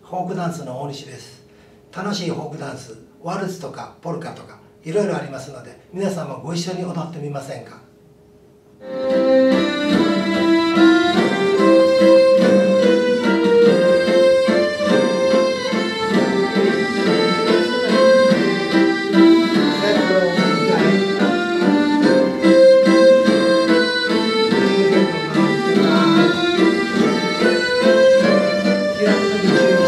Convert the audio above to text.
フォークダンスの大西です。楽しいフォークダンス、ワルツとかポルカとかいろいろありますので、皆さんもご一緒に踊ってみませんか。開くとき注意